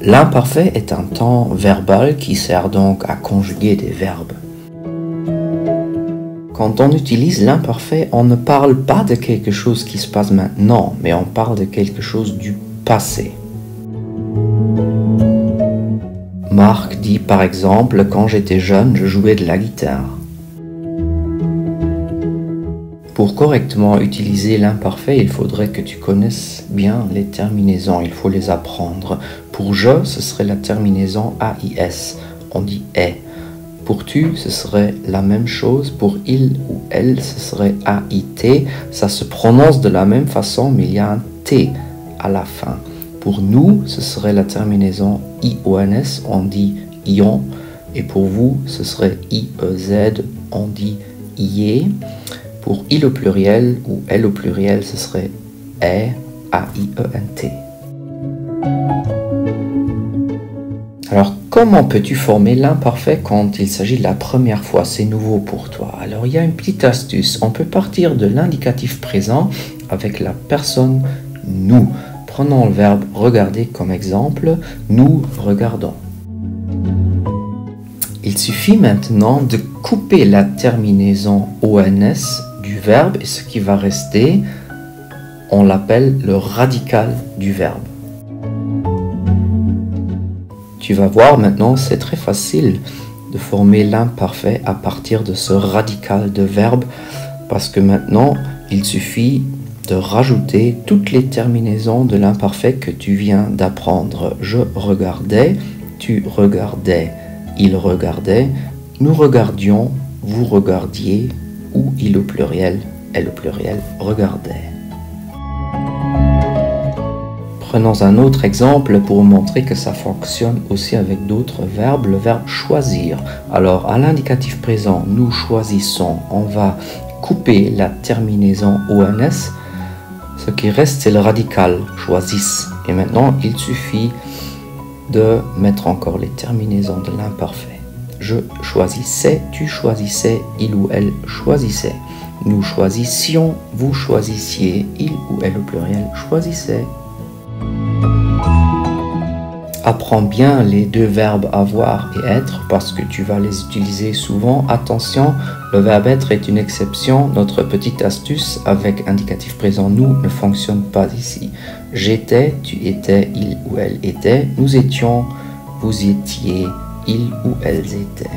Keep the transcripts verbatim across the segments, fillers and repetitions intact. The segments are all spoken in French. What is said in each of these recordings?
L'imparfait est un temps verbal qui sert donc à conjuguer des verbes. Quand on utilise l'imparfait, on ne parle pas de quelque chose qui se passe maintenant, mais on parle de quelque chose du passé. Marc dit par exemple, quand j'étais jeune, je jouais de la guitare. Pour correctement utiliser l'imparfait, il faudrait que tu connaisses bien les terminaisons, il faut les apprendre. Pour je, ce serait la terminaison A I S, on dit est. Pour tu, ce serait la même chose. Pour il ou elle, ce serait A I T. Ça se prononce de la même façon, mais il y a un T à la fin. Pour nous, ce serait la terminaison I O N S, on dit ion. Et pour vous, ce serait I E Z, on dit ié. Pour il au pluriel ou elle au pluriel, ce serait est, A I E N T. Alors, comment peux-tu former l'imparfait quand il s'agit de la première fois? C'est nouveau pour toi. Alors, il y a une petite astuce. On peut partir de l'indicatif présent avec la personne nous. Prenons le verbe regarder comme exemple. Nous regardons. Il suffit maintenant de couper la terminaison O N S du verbe et ce qui va rester, on l'appelle le radical du verbe. Tu vas voir maintenant, c'est très facile de former l'imparfait à partir de ce radical de verbe parce que maintenant, il suffit de rajouter toutes les terminaisons de l'imparfait que tu viens d'apprendre. Je regardais, tu regardais, il regardait, nous regardions, vous regardiez, ou il au pluriel, elle au pluriel, regardait. Prenons un autre exemple pour montrer que ça fonctionne aussi avec d'autres verbes, le verbe choisir. Alors, à l'indicatif présent, nous choisissons, on va couper la terminaison O N S. Ce qui reste, c'est le radical, choisissent. Et maintenant, il suffit de mettre encore les terminaisons de l'imparfait. Je choisissais, tu choisissais, il ou elle choisissait. Nous choisissions, vous choisissiez, il ou elle au pluriel choisissait. Apprends bien les deux verbes avoir et être parce que tu vas les utiliser souvent. Attention, le verbe être est une exception. Notre petite astuce avec indicatif présent nous ne fonctionne pas ici. J'étais, tu étais, il ou elle était. Nous étions, vous étiez, ils ou elles étaient.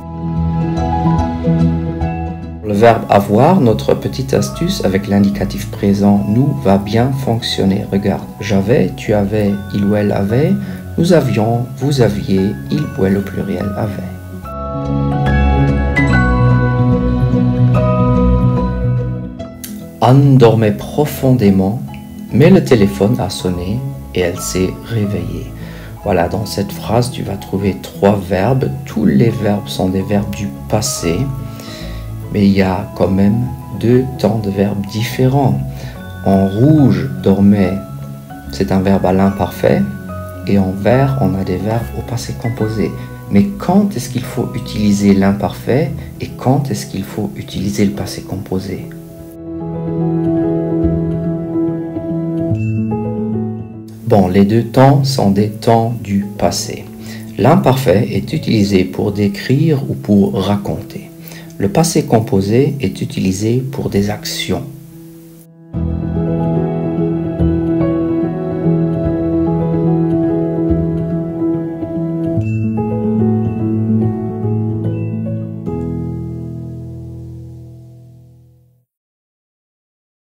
Le verbe avoir, notre petite astuce avec l'indicatif présent nous va bien fonctionner. Regarde, j'avais, tu avais, il ou elle avait. Nous avions, vous aviez, il ou elle au pluriel avait. Anne dormait profondément, mais le téléphone a sonné et elle s'est réveillée. Voilà, dans cette phrase, tu vas trouver trois verbes. Tous les verbes sont des verbes du passé, mais il y a quand même deux temps de verbes différents. En rouge, dormait, c'est un verbe à l'imparfait. Et en vert, on a des verbes au passé composé. Mais quand est-ce qu'il faut utiliser l'imparfait et quand est-ce qu'il faut utiliser le passé composé? Bon, les deux temps sont des temps du passé. L'imparfait est utilisé pour décrire ou pour raconter. Le passé composé est utilisé pour des actions.